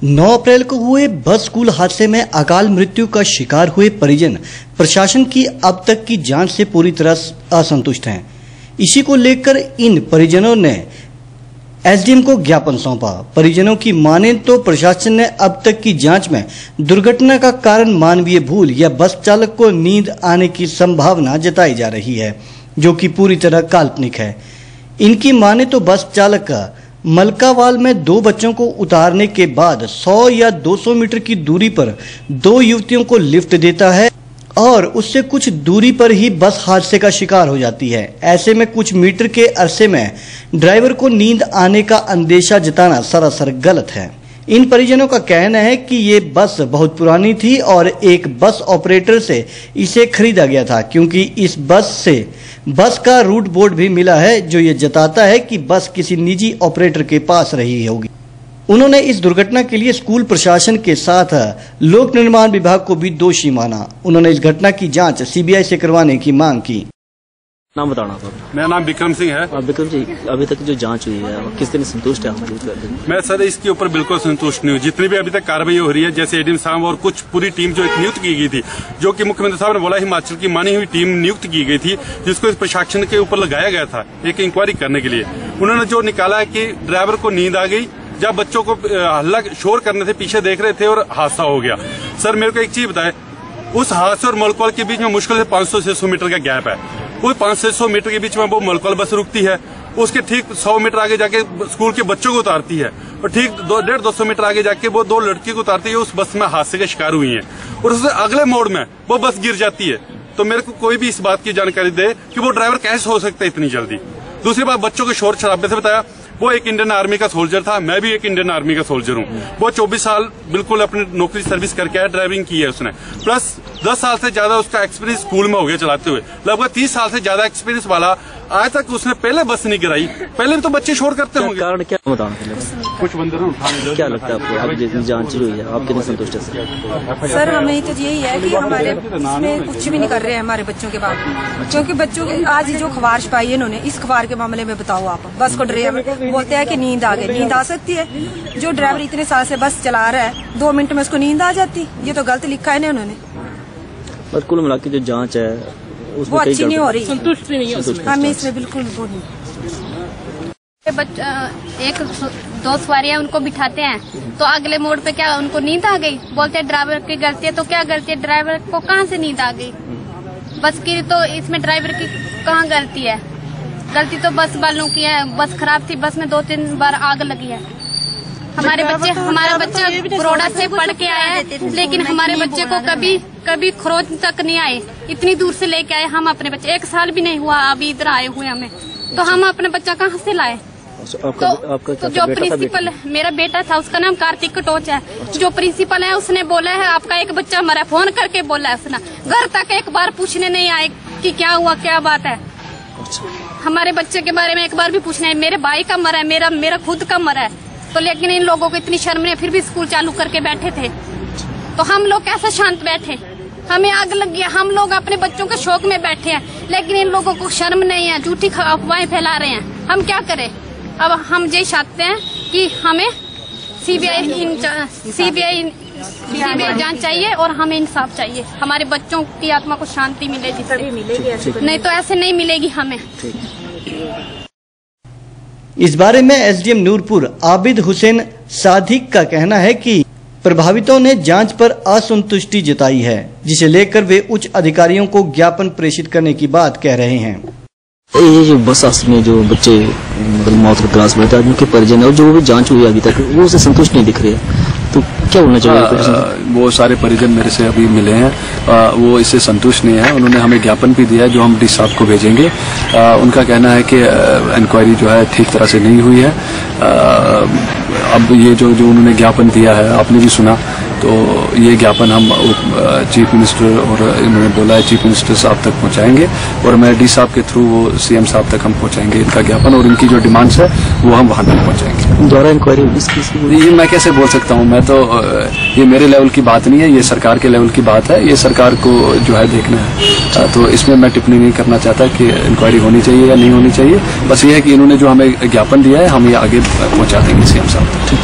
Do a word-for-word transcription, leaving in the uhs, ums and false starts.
नौ अप्रैल को हुए बस स्कूल हादसे में अकाल मृत्यु का शिकार हुए परिजन प्रशासन की अब तक की जांच से पूरी तरह असंतुष्ट हैं। इसी को लेकर इन परिजनों ने एसडीएम को ज्ञापन सौंपा। परिजनों की माने तो प्रशासन ने अब तक की जांच में दुर्घटना का कारण मानवीय भूल या बस चालक को नींद आने की संभावना जताई जा रही है, जो कि पूरी तरह काल्पनिक है। इनकी माने तो बस चालक का मलकावाल में दो बच्चों को उतारने के बाद सौ या दो सौ मीटर की दूरी पर दो युवतियों को लिफ्ट देता है और उससे कुछ दूरी पर ही बस हादसे का शिकार हो जाती है। ऐसे में कुछ मीटर के अरसे में ड्राइवर को नींद आने का अंदेशा जताना सरासर गलत है। इन परिजनों का कहना है कि ये बस बहुत पुरानी थी और एक बस ऑपरेटर से इसे खरीदा गया था, क्योंकि इस बस से बस का रूट बोर्ड भी मिला है, जो ये जताता है कि बस किसी निजी ऑपरेटर के पास रही होगी। उन्होंने इस दुर्घटना के लिए स्कूल प्रशासन के साथ लोक निर्माण विभाग को भी दोषी माना। उन्होंने इस घटना की जांच सीबीआई से करवाने की मांग की। नाम बताना सर। मेरा नाम विक्रम सिंह है। और विक्रम जी, अभी तक जो जांच हुई है किस तरह संतुष्ट है? मैं सर इसके ऊपर बिल्कुल संतुष्ट नहीं हूँ। जितनी भी अभी तक कार्रवाई हो रही है, जैसे एडीएम साहब और कुछ पूरी टीम जो एक नियुक्त की गई थी, जो कि मुख्यमंत्री साहब ने बोला हिमाचल की मानी हुई टीम नियुक्त की गई थी, जिसको इस प्रशासन के ऊपर लगाया गया था एक इंक्वायरी करने के लिए। उन्होंने जो निकाला है कि ड्राइवर को नींद आ गई, जब बच्चों को हल्ला शोर करने थे पीछे देख रहे थे और हादसा हो गया। सर मेरे को एक चीज बताए, उस हादसे और मलकौल के बीच में मुश्किल से पाँच सौ छह सौ मीटर का गैप है। वो पाँच से सौ मीटर के बीच में वो मलकौल बस रुकती है, उसके ठीक सौ मीटर आगे जाके स्कूल के बच्चों को उतारती है और ठीक दो डेढ़ दो सौ मीटर आगे जाके वो दो लड़की को उतारती है। उस बस में हादसे का शिकार हुई है और उससे अगले मोड़ में वो बस गिर जाती है। तो मेरे को कोई भी इस बात की जानकारी दे कि वो ड्राइवर कैसे हो सकता है इतनी जल्दी। दूसरी बात, बच्चों के शोर शराबे से बताया, वो एक इंडियन आर्मी का सोल्जर था, मैं भी एक इंडियन आर्मी का सोल्जर हूँ। वो चौबीस साल बिल्कुल अपनी नौकरी सर्विस करके आया, ड्राइविंग की है उसने, प्लस दस साल से ज्यादा उसका एक्सपीरियंस स्कूल में हो गया चलाते हुए। लगभग तीस साल से ज्यादा एक्सपीरियंस वाला, आज तक उसने पहले बस नहीं गिराई। पहले भी तो बच्चे शोर करते होंगे। कारण क्या बताना कुछ बंदर उठाने क्या लगता है आपको? आप जितनी जांच हुई है, आप कितने संतुष्ट है? सर हमें तो यही है कि हमारे इसमें कुछ भी नहीं कर रहे हैं हमारे बच्चों के बाप, क्योंकि बच्चों की आज जो खबार छपाई है इन्होंने, इस खबार के मामले में बताओ आप। बस को ड्राइवर बोलते हैं कि नींद आ गई। नींद आ सकती है? जो ड्राइवर इतने साल से बस चला रहा है, दो मिनट में उसको नींद आ जाती? ये तो गलत लिखा है ना उन्होंने। और कुल मिला के जो जांच है वो अच्छी नहीं हो रही, संतुष्ट नहीं है हमें इसमें बिल्कुल वो नहीं। एक दो सवारियां उनको बिठाते हैं तो अगले मोड़ पे क्या उनको नींद आ गई, बोलते हैं ड्राइवर की गलती है। तो क्या गलती है? ड्राइवर को कहाँ से नींद आ गई? बस की तो इसमें ड्राइवर की कहाँ गलती है? गलती तो बस वालों की है। बस खराब थी, बस में दो तीन बार आग लगी है। हमारे बच्चे हमारा बच्चा बड़ौदा से पढ़ के आया है, लेकिन हमारे बच्चे को कभी कभी खरोच तक नहीं आए। इतनी दूर से लेके आए हम अपने बच्चे, एक साल भी नहीं हुआ अभी इधर आए हुए हमें, तो हम अपने बच्चा कहाँ से लाए? आपका, तो, आपका तो जो प्रिंसिपल है, मेरा बेटा था, उसका नाम कार्तिक कटोच है। जो प्रिंसिपल है उसने बोला है आपका एक बच्चा मरा, फोन करके बोला है उसने। घर तक एक बार पूछने नहीं आए कि क्या हुआ, क्या बात है। हमारे बच्चे के बारे में एक बार भी पूछना है। मेरे भाई का मरा है, मेरा मेरा खुद का मरा है, तो लेकिन इन लोगों को इतनी शर्म नहीं, फिर भी स्कूल चालू करके बैठे थे। तो हम लोग कैसे शांत बैठे? हमें आग लग गया, हम लोग अपने बच्चों के शौक में बैठे हैं, लेकिन इन लोगों को शर्म नहीं है, झूठी अफवाहें फैला रहे हैं। हम क्या करें? अब हम यही चाहते हैं कि हमें सीबीआई सीबीआई सीबीआई जांच चाहिए और हमें इंसाफ चाहिए। हमारे बच्चों की आत्मा को शांति मिलेगी, तभी मिलेगी, नहीं तो ऐसे नहीं मिलेगी हमें। इस बारे में एसडीएम नूरपुर आबिद हुसैन सादिक का कहना है कि प्रभावितों ने जांच पर असंतुष्टि जताई है, जिसे लेकर वे उच्च अधिकारियों को ज्ञापन प्रेषित करने की बात कह रहे हैं। ये जो बस हादसे में जो बच्चे मतलब मौत के ग्रास में आदमी के परिजन और जो भी जांच हुई अभी तक, वो उसे संतुष्ट नहीं दिख रहे हैं, तो क्या होना चाहिए? वो सारे परिजन मेरे से अभी मिले हैं, आ, वो इससे संतुष्ट नहीं है। उन्होंने हमें ज्ञापन भी दिया है, जो हम डी साहब को भेजेंगे। आ, उनका कहना है कि इंक्वायरी जो है ठीक तरह से नहीं हुई है। आ, अब ये जो जो उन्होंने ज्ञापन दिया है, आपने भी सुना, तो ये ज्ञापन हम चीफ मिनिस्टर और इन्होंने बोला है चीफ मिनिस्टर साहब तक पहुंचाएंगे और मैं डी साहब के थ्रू वो सीएम साहब तक हम पहुंचाएंगे इनका ज्ञापन, और इनकी जो डिमांड्स है वो हम वहां तक पहुंचाएंगे। दोबारा इंक्वायरी होगी? ये मैं कैसे बोल सकता हूँ? मैं तो ये मेरे लेवल की बात नहीं है, ये सरकार के लेवल की बात है, ये सरकार को जो है देखना है। तो इसमें मैं टिप्पणी नहीं करना चाहता कि इंक्वायरी होनी चाहिए या नहीं होनी चाहिए। बस ये है कि इन्होंने जो हमें ज्ञापन दिया है हम ये आगे पहुंचा देंगे सीएम साहब तक।